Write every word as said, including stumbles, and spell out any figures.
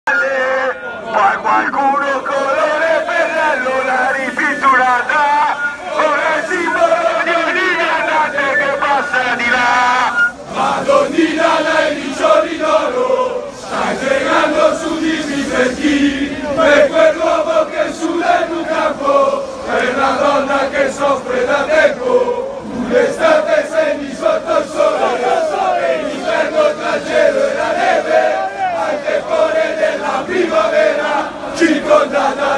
Poi qualcuno colore pennello la ripinturata, ora il simbolo di ogni viandante che passa di là. Madonnina dai riccioli d'oro, stai pregando su di me per chi? Per quell'uomo che suda in un campo, per la donna che soffre da tempo. Tu l'estate sei sotto il sole, e l'inverno tra il cielo e la neve, al tepore della primavera, circondata